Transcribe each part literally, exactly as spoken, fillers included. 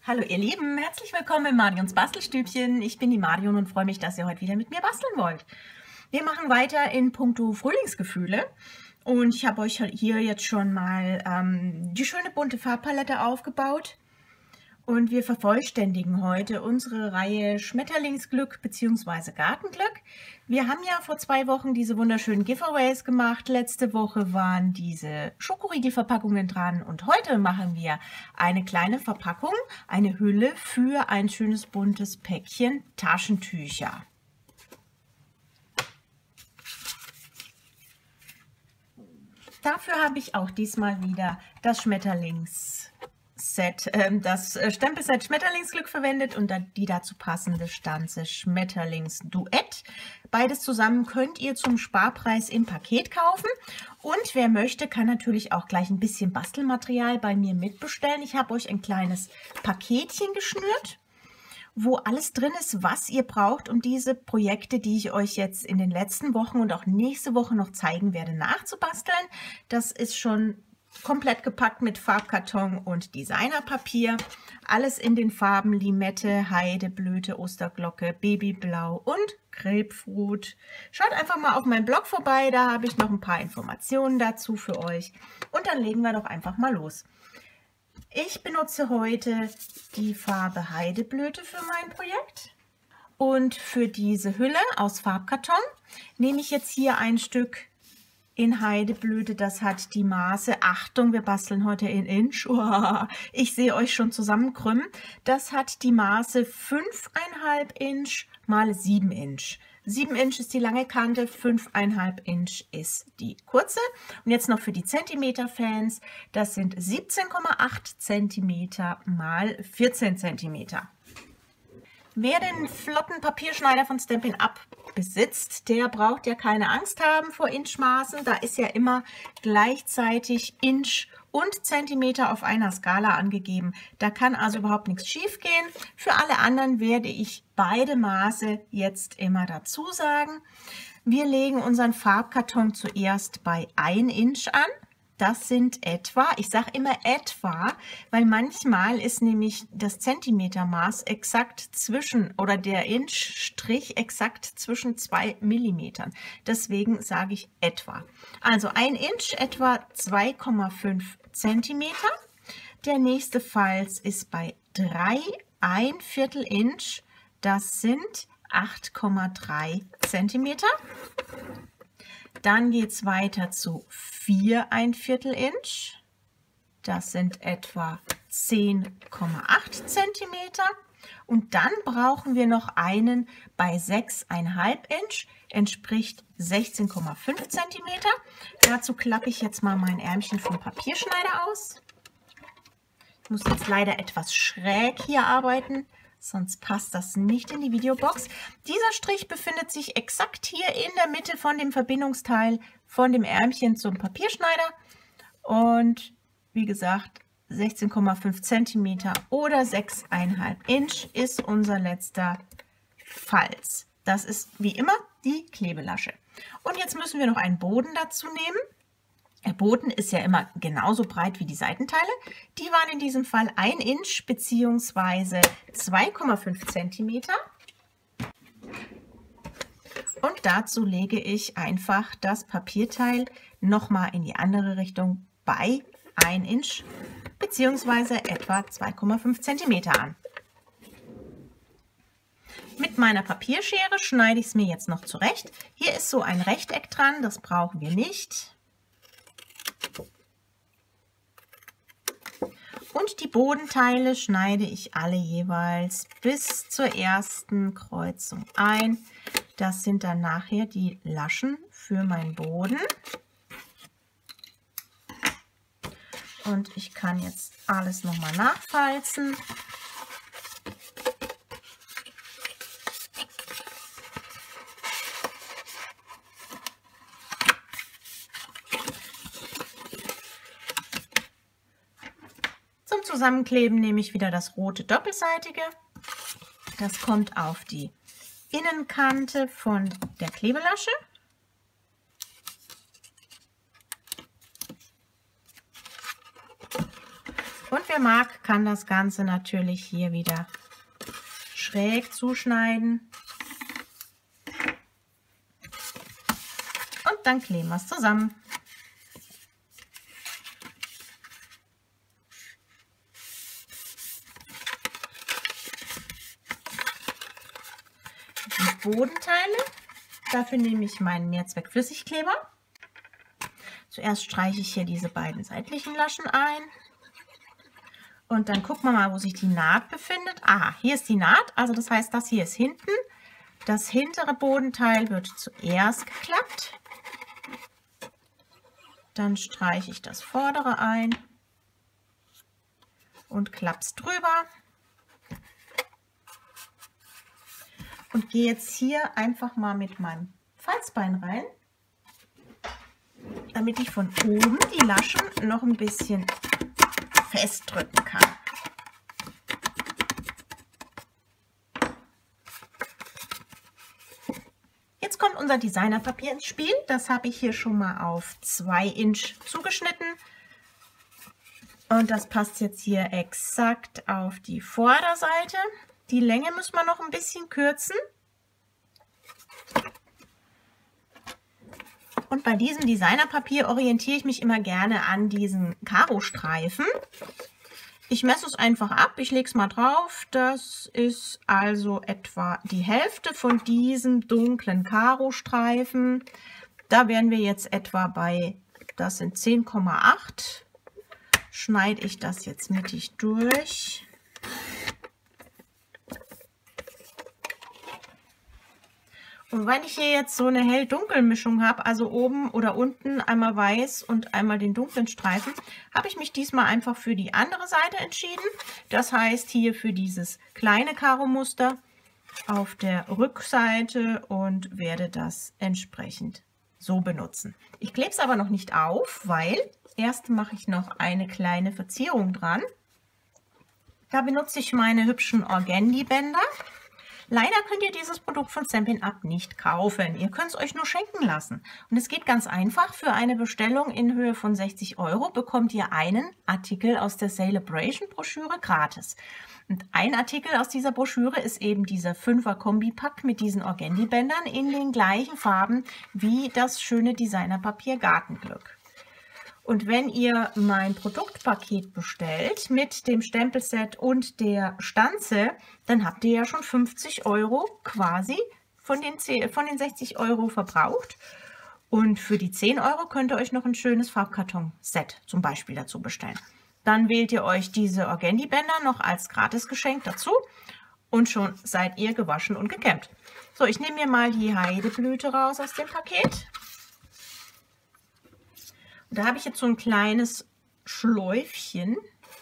Hallo ihr Lieben, herzlich willkommen im Marions Bastelstübchen. Ich bin die Marion und freue mich, dass ihr heute wieder mit mir basteln wollt. Wir machen weiter in puncto Frühlingsgefühle und ich habe euch hier jetzt schon mal ähm, die schöne bunte Farbpalette aufgebaut. Und wir vervollständigen heute unsere Reihe Schmetterlingsglück bzw. Gartenglück. Wir haben ja vor zwei Wochen diese wunderschönen Giveaways gemacht. Letzte Woche waren diese Schokoriegelverpackungen dran und heute machen wir eine kleine Verpackung, eine Hülle für ein schönes buntes Päckchen Taschentücher. Dafür habe ich auch diesmal wieder das Schmetterlings Set, äh, das Stempelset Schmetterlingsglück verwendet und die dazu passende Stanze Schmetterlingsduett. Beides zusammen könnt ihr zum Sparpreis im Paket kaufen und wer möchte, kann natürlich auch gleich ein bisschen Bastelmaterial bei mir mitbestellen. Ich habe euch ein kleines Paketchen geschnürt, wo alles drin ist, was ihr braucht, um diese Projekte, die ich euch jetzt in den letzten Wochen und auch nächste Woche noch zeigen werde, nachzubasteln. Das ist schon komplett gepackt mit Farbkarton und Designerpapier. Alles in den Farben Limette, Heideblüte, Osterglocke, Babyblau und Grapefruit. Schaut einfach mal auf meinem Blog vorbei, da habe ich noch ein paar Informationen dazu für euch. Und dann legen wir doch einfach mal los. Ich benutze heute die Farbe Heideblüte für mein Projekt. Und für diese Hülle aus Farbkarton nehme ich jetzt hier ein Stück in Heideblüte, das hat die Maße, Achtung, wir basteln heute in Inch, uah, ich sehe euch schon zusammenkrümmen, das hat die Maße fünf Komma fünf Inch mal sieben Inch. sieben Inch ist die lange Kante, fünf Komma fünf Inch ist die kurze. Und jetzt noch für die Zentimeter-Fans, das sind siebzehn Komma acht Zentimeter mal vierzehn Zentimeter. Wer den flotten Papierschneider von Stampin' Up besitzt, der braucht ja keine Angst haben vor Inchmaßen. Da ist ja immer gleichzeitig Inch und Zentimeter auf einer Skala angegeben. Da kann also überhaupt nichts schief gehen. Für alle anderen werde ich beide Maße jetzt immer dazu sagen. Wir legen unseren Farbkarton zuerst bei ein Inch an. Das sind etwa, ich sage immer etwa, weil manchmal ist nämlich das Zentimetermaß exakt zwischen oder der Inchstrich exakt zwischen zwei Millimetern. Deswegen sage ich etwa. Also ein Inch etwa zwei Komma fünf Zentimeter. Der nächste Falz ist bei drei ein Viertel Inch. Das sind acht Komma drei Zentimeter. Dann geht es weiter zu vier ein Viertel Inch. Das sind etwa zehn Komma acht Zentimeter. Und dann brauchen wir noch einen bei sechs Komma fünf Inch, entspricht sechzehn Komma fünf Zentimeter. Dazu klappe ich jetzt mal mein Ärmchen vom Papierschneider aus. Ich muss jetzt leider etwas schräg hier arbeiten, sonst passt das nicht in die Videobox. Dieser Strich befindet sich exakt hier in der Mitte von dem Verbindungsteil von dem Ärmchen zum Papierschneider. Und wie gesagt, sechzehn Komma fünf Zentimeter oder sechs Komma fünf Inch ist unser letzter Falz. Das ist wie immer die Klebelasche. Und jetzt müssen wir noch einen Boden dazu nehmen. Der Boden ist ja immer genauso breit wie die Seitenteile. Die waren in diesem Fall ein Inch bzw. zwei Komma fünf Zentimeter. Und dazu lege ich einfach das Papierteil nochmal in die andere Richtung bei ein Inch bzw. etwa zwei Komma fünf Zentimeter an. Mit meiner Papierschere schneide ich es mir jetzt noch zurecht. Hier ist so ein Rechteck dran, das brauchen wir nicht. Und die Bodenteile schneide ich alle jeweils bis zur ersten Kreuzung ein. Das sind dann nachher die Laschen für meinen Boden. Und ich kann jetzt alles nochmal nachfalzen. Zum Zusammenkleben nehme ich wieder das rote doppelseitige. Das kommt auf die Innenkante von der Klebelasche. Und wer mag, kann das Ganze natürlich hier wieder schräg zuschneiden. Und dann kleben wir es zusammen. Die Bodenteile, dafür nehme ich meinen Mehrzweck-Flüssigkleber. Zuerst streiche ich hier diese beiden seitlichen Laschen ein. Und dann gucken wir mal, wo sich die Naht befindet. Aha, hier ist die Naht, also das heißt, das hier ist hinten. Das hintere Bodenteil wird zuerst geklappt. Dann streiche ich das vordere ein und klappe es drüber. Und gehe jetzt hier einfach mal mit meinem Falzbein rein, damit ich von oben die Laschen noch ein bisschen festdrücken kann. Jetzt kommt unser Designerpapier ins Spiel. Das habe ich hier schon mal auf zwei Inch zugeschnitten. Und das passt jetzt hier exakt auf die Vorderseite. Die Länge müssen wir noch ein bisschen kürzen. Und bei diesem Designerpapier orientiere ich mich immer gerne an diesen Karostreifen. Ich messe es einfach ab, ich lege es mal drauf. Das ist also etwa die Hälfte von diesem dunklen Karostreifen. Da wären wir jetzt etwa bei, das sind zehn Komma acht. Schneide ich das jetzt mittig durch. Und weil ich hier jetzt so eine hell-dunkel-Mischung habe, also oben oder unten einmal weiß und einmal den dunklen Streifen, habe ich mich diesmal einfach für die andere Seite entschieden. Das heißt hier für dieses kleine Karo-Muster auf der Rückseite und werde das entsprechend so benutzen. Ich klebe es aber noch nicht auf, weil erst mache ich noch eine kleine Verzierung dran. Da benutze ich meine hübschen Organdy-Bänder. Leider könnt ihr dieses Produkt von Stampin' Up nicht kaufen. Ihr könnt es euch nur schenken lassen. Und es geht ganz einfach. Für eine Bestellung in Höhe von sechzig Euro bekommt ihr einen Artikel aus der Celebration-Broschüre gratis. Und ein Artikel aus dieser Broschüre ist eben dieser Fünfer-Kombi-Pack mit diesen Organdy-Bändern in den gleichen Farben wie das schöne Designerpapier Gartenglück. Und wenn ihr mein Produktpaket bestellt mit dem Stempelset und der Stanze, dann habt ihr ja schon fünfzig Euro quasi von den, von den sechzig Euro verbraucht. Und für die zehn Euro könnt ihr euch noch ein schönes Farbkarton-Set zum Beispiel dazu bestellen. Dann wählt ihr euch diese Organdy-Bänder noch als Gratisgeschenk dazu und schon seid ihr gewaschen und gekämmt. So, ich nehme mir mal die Heideblüte raus aus dem Paket. Da habe ich jetzt so ein kleines Schläufchen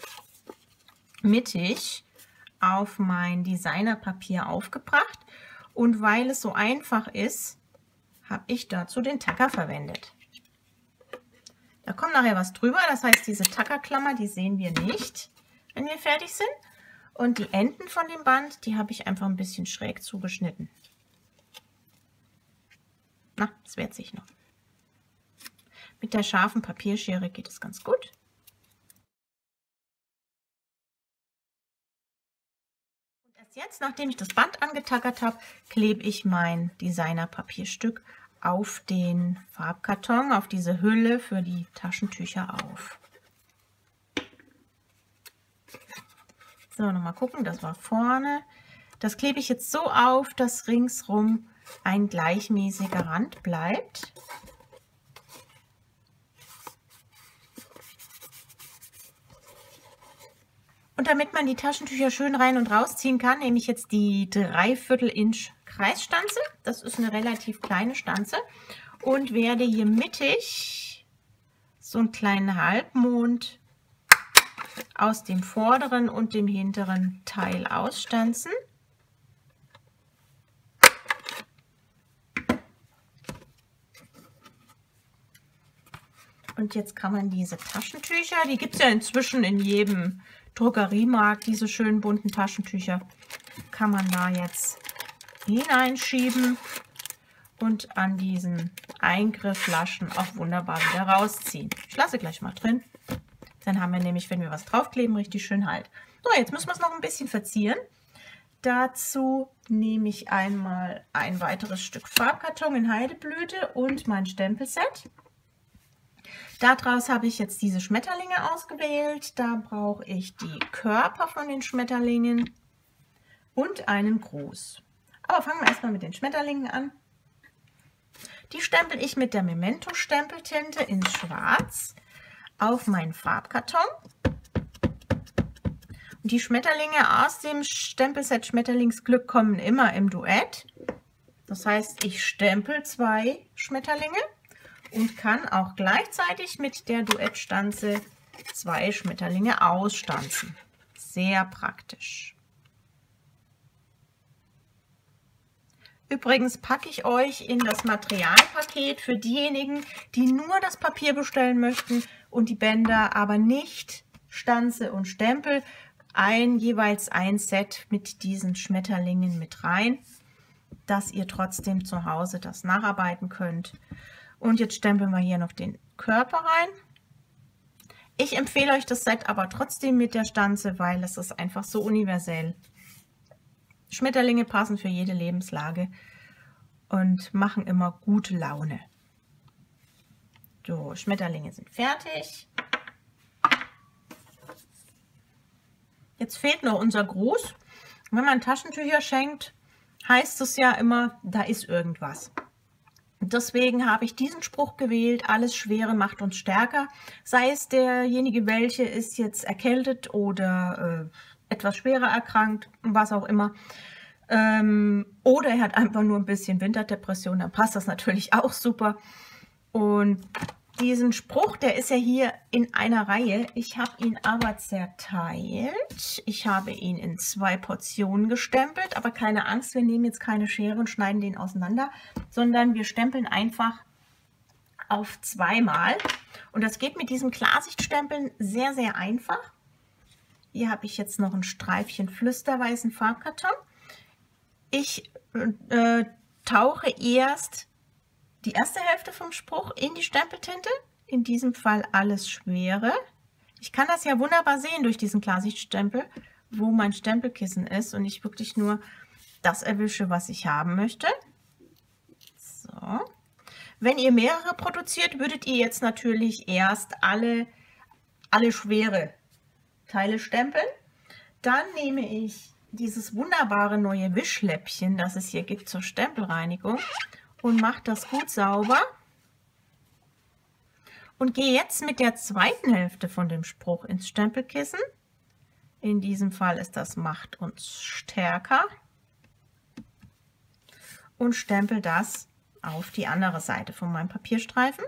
mittig auf mein Designerpapier aufgebracht. Und weil es so einfach ist, habe ich dazu den Tacker verwendet. Da kommt nachher was drüber, das heißt, diese Tackerklammer, die sehen wir nicht, wenn wir fertig sind. Und die Enden von dem Band, die habe ich einfach ein bisschen schräg zugeschnitten. Na, das wehrt sich noch. Mit der scharfen Papierschere geht es ganz gut. Und erst jetzt, nachdem ich das Band angetackert habe, klebe ich mein Designerpapierstück auf den Farbkarton, auf diese Hülle für die Taschentücher auf. So, nochmal gucken, das war vorne. Das klebe ich jetzt so auf, dass ringsrum ein gleichmäßiger Rand bleibt. Und damit man die Taschentücher schön rein und rausziehen kann, nehme ich jetzt die Dreiviertel Inch Kreisstanze. Das ist eine relativ kleine Stanze. Und werde hier mittig so einen kleinen Halbmond aus dem vorderen und dem hinteren Teil ausstanzen. Und jetzt kann man diese Taschentücher, die gibt es ja inzwischen in jedem Drogeriemarkt, diese schönen bunten Taschentücher, kann man da jetzt hineinschieben und an diesen Eingrifflaschen auch wunderbar wieder rausziehen. Ich lasse gleich mal drin. Dann haben wir nämlich, wenn wir was draufkleben, richtig schön Halt. So, jetzt müssen wir es noch ein bisschen verzieren. Dazu nehme ich einmal ein weiteres Stück Farbkarton in Heideblüte und mein Stempelset. Daraus habe ich jetzt diese Schmetterlinge ausgewählt. Da brauche ich die Körper von den Schmetterlingen und einen Gruß. Aber fangen wir erstmal mit den Schmetterlingen an. Die stempel ich mit der Memento-Stempeltinte in Schwarz auf meinen Farbkarton. Und die Schmetterlinge aus dem Stempelset Schmetterlingsglück kommen immer im Duett. Das heißt, ich stempel zwei Schmetterlinge und kann auch gleichzeitig mit der Duettstanze zwei Schmetterlinge ausstanzen. Sehr praktisch. Übrigens packe ich euch in das Materialpaket für diejenigen, die nur das Papier bestellen möchten und die Bänder, aber nicht Stanze und Stempel, ein jeweils ein Set mit diesen Schmetterlingen mit rein, dass ihr trotzdem zu Hause das nacharbeiten könnt. Und jetzt stempeln wir hier noch den Körper rein. Ich empfehle euch das Set aber trotzdem mit der Stanze, weil es ist einfach so universell. Schmetterlinge passen für jede Lebenslage und machen immer gute Laune. So, Schmetterlinge sind fertig. Jetzt fehlt noch unser Gruß. Wenn man Taschentücher schenkt, heißt es ja immer, da ist irgendwas. Deswegen habe ich diesen Spruch gewählt: Alles Schwere macht uns stärker. Sei es derjenige, welche ist jetzt erkältet oder äh, etwas schwerer erkrankt, was auch immer. Ähm, oder er hat einfach nur ein bisschen Winterdepression, dann passt das natürlich auch super. Und diesen Spruch, der ist ja hier in einer Reihe. Ich habe ihn aber zerteilt. Ich habe ihn in zwei Portionen gestempelt, aber keine Angst, wir nehmen jetzt keine Schere und schneiden den auseinander, sondern wir stempeln einfach auf zweimal. Und das geht mit diesem Klarsichtstempeln sehr, sehr einfach. Hier habe ich jetzt noch ein Streifchen flüsterweißen Farbkarton. Ich äh, tauche erst die erste Hälfte vom Spruch in die Stempeltinte, in diesem Fall Alles Schwere. Ich kann das ja wunderbar sehen durch diesen Klarsichtstempel, wo mein Stempelkissen ist und ich wirklich nur das erwische, was ich haben möchte. So. Wenn ihr mehrere produziert, würdet ihr jetzt natürlich erst alle, alle schwere Teile stempeln. Dann nehme ich dieses wunderbare neue Wischläppchen, das es hier gibt zur Stempelreinigung, und mache das gut sauber und gehe jetzt mit der zweiten Hälfte von dem Spruch ins Stempelkissen. In diesem Fall ist das Macht uns stärker, und stempel das auf die andere Seite von meinem Papierstreifen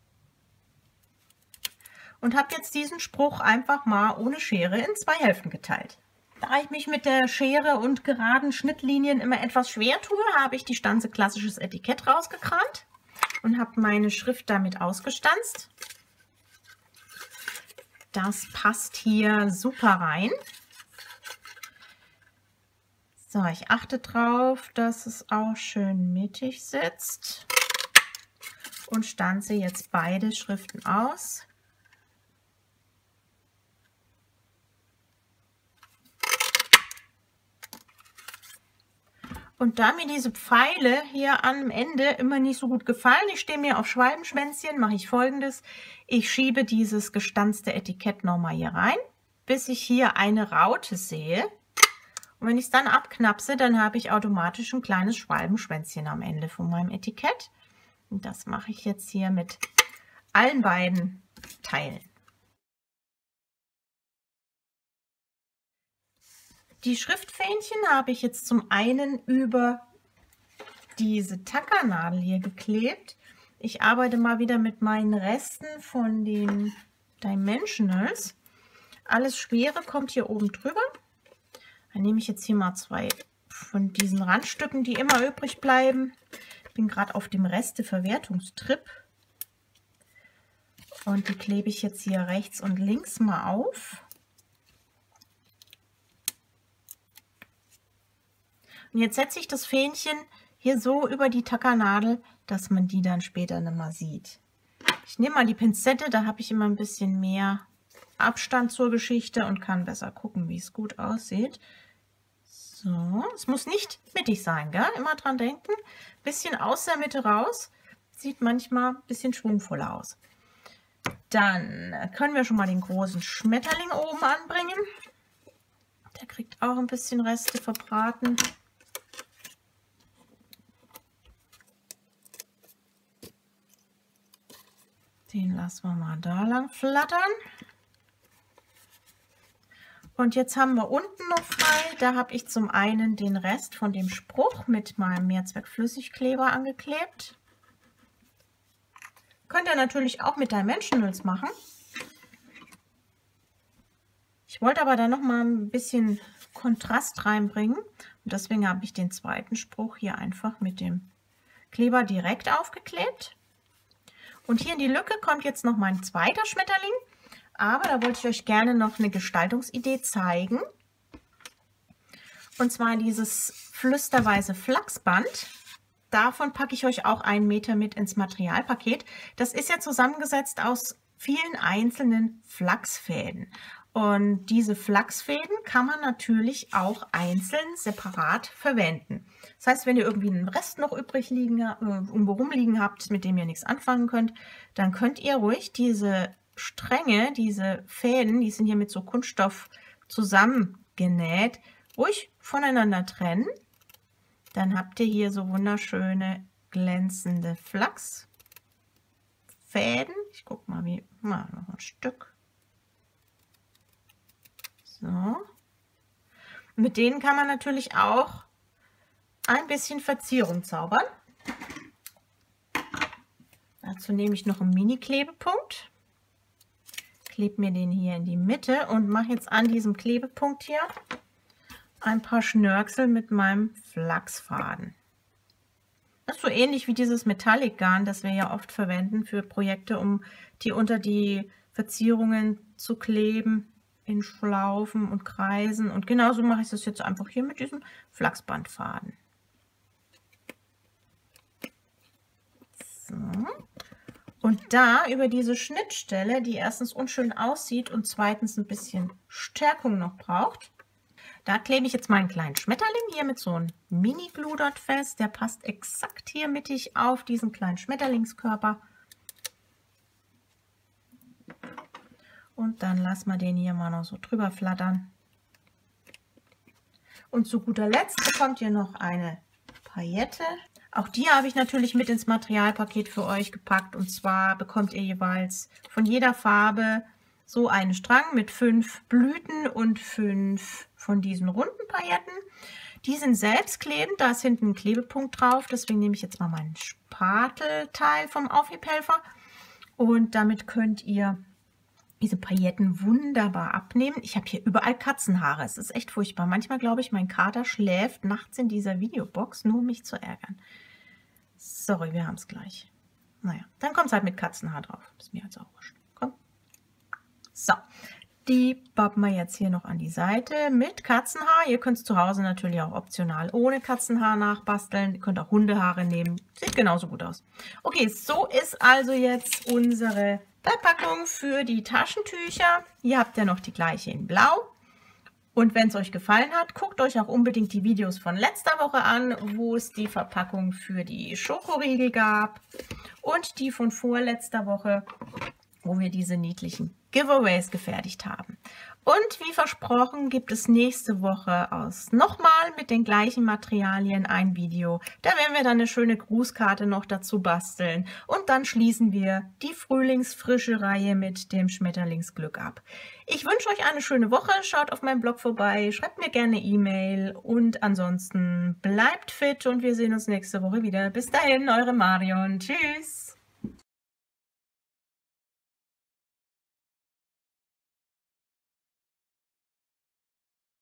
und habe jetzt diesen Spruch einfach mal ohne Schere in zwei Hälften geteilt. Da ich mich mit der Schere und geraden Schnittlinien immer etwas schwer tue, habe ich die Stanze Klassisches Etikett rausgekramt und habe meine Schrift damit ausgestanzt. Das passt hier super rein. So, ich achte darauf, dass es auch schön mittig sitzt und stanze jetzt beide Schriften aus. Und da mir diese Pfeile hier am Ende immer nicht so gut gefallen, ich stehe mir auf Schwalbenschwänzchen, mache ich Folgendes: Ich schiebe dieses gestanzte Etikett nochmal hier rein, bis ich hier eine Raute sehe. Und wenn ich es dann abknapse, dann habe ich automatisch ein kleines Schwalbenschwänzchen am Ende von meinem Etikett. Und das mache ich jetzt hier mit allen beiden Teilen. Die Schriftfähnchen habe ich jetzt zum einen über diese Tackernadel hier geklebt. Ich arbeite mal wieder mit meinen Resten von den Dimensionals. Alles Schwere kommt hier oben drüber. Dann nehme ich jetzt hier mal zwei von diesen Randstücken, die immer übrig bleiben. Ich bin gerade auf dem Resteverwertungstrip. Und die klebe ich jetzt hier rechts und links mal auf. Und jetzt setze ich das Fähnchen hier so über die Tackernadel, dass man die dann später nicht mehr sieht. Ich nehme mal die Pinzette, da habe ich immer ein bisschen mehr Abstand zur Geschichte und kann besser gucken, wie es gut aussieht. So, es muss nicht mittig sein, gell? Immer dran denken. Bisschen aus der Mitte raus. Sieht manchmal ein bisschen schwungvoller aus. Dann können wir schon mal den großen Schmetterling oben anbringen. Der kriegt auch ein bisschen Reste verbraten. Den lassen wir mal da lang flattern. Und jetzt haben wir unten noch frei, da habe ich zum einen den Rest von dem Spruch mit meinem Mehrzweckflüssigkleber angeklebt. Könnt ihr natürlich auch mit Dimensionals machen. Ich wollte aber da noch mal ein bisschen Kontrast reinbringen. Und deswegen habe ich den zweiten Spruch hier einfach mit dem Kleber direkt aufgeklebt. Und hier in die Lücke kommt jetzt noch mein zweiter Schmetterling. Aber da wollte ich euch gerne noch eine Gestaltungsidee zeigen. Und zwar dieses flüsterweiße Flachsband. Davon packe ich euch auch einen Meter mit ins Materialpaket. Das ist ja zusammengesetzt aus vielen einzelnen Flachsfäden. Und diese Flachsfäden kann man natürlich auch einzeln separat verwenden. Das heißt, wenn ihr irgendwie einen Rest noch übrig liegen, äh, irgendwo rumliegen habt, mit dem ihr nichts anfangen könnt, dann könnt ihr ruhig diese Stränge, diese Fäden, die sind hier mit so Kunststoff zusammengenäht, ruhig voneinander trennen. Dann habt ihr hier so wunderschöne glänzende Flachsfäden. Ich gucke mal, wie mal noch ein Stück. So. Mit denen kann man natürlich auch ein bisschen Verzierung zaubern. Dazu nehme ich noch einen Mini-Klebepunkt. Klebe mir den hier in die Mitte und mache jetzt an diesem Klebepunkt hier ein paar Schnörkel mit meinem Flachsfaden. Das ist so ähnlich wie dieses Metallic Garn, das wir ja oft verwenden für Projekte, um die unter die Verzierungen zu kleben in Schlaufen und Kreisen. Und genauso mache ich das jetzt einfach hier mit diesem Flachsbandfaden. So. Und da über diese Schnittstelle, die erstens unschön aussieht und zweitens ein bisschen Stärkung noch braucht, da klebe ich jetzt meinen kleinen Schmetterling hier mit so einem Mini-Glue dort fest. Der passt exakt hier mittig auf diesen kleinen Schmetterlingskörper. Und dann lassen wir den hier mal noch so drüber flattern. Und zu guter Letzt bekommt ihr noch eine Paillette. Auch die habe ich natürlich mit ins Materialpaket für euch gepackt. Und zwar bekommt ihr jeweils von jeder Farbe so einen Strang mit fünf Blüten und fünf von diesen runden Pailletten. Die sind selbstklebend, da ist hinten ein Klebepunkt drauf. Deswegen nehme ich jetzt mal meinen Spatelteil vom Aufhebhelfer. Und damit könnt ihr diese Pailletten wunderbar abnehmen. Ich habe hier überall Katzenhaare. Es ist echt furchtbar. Manchmal glaube ich, mein Kater schläft nachts in dieser Videobox, nur um mich zu ärgern. Sorry, wir haben es gleich. Naja, dann kommt es halt mit Katzenhaar drauf. Ist mir jetzt auch wurscht. Komm. So, die bappen wir jetzt hier noch an die Seite mit Katzenhaar. Ihr könnt es zu Hause natürlich auch optional ohne Katzenhaar nachbasteln. Ihr könnt auch Hundehaare nehmen. Sieht genauso gut aus. Okay, so ist also jetzt unsere Verpackung für die Taschentücher. Hier habt ihr noch die gleiche in Blau. Und wenn es euch gefallen hat, guckt euch auch unbedingt die Videos von letzter Woche an, wo es die Verpackung für die Schokoriegel gab. Und die von vorletzter Woche, wo wir diese niedlichen Giveaways gefertigt haben. Und wie versprochen gibt es nächste Woche aus nochmal mit den gleichen Materialien ein Video. Da werden wir dann eine schöne Grußkarte noch dazu basteln. Und dann schließen wir die frühlingsfrische Reihe mit dem Schmetterlingsglück ab. Ich wünsche euch eine schöne Woche. Schaut auf meinem Blog vorbei, schreibt mir gerne E-Mail. Und ansonsten bleibt fit und wir sehen uns nächste Woche wieder. Bis dahin, eure Marion. Tschüss.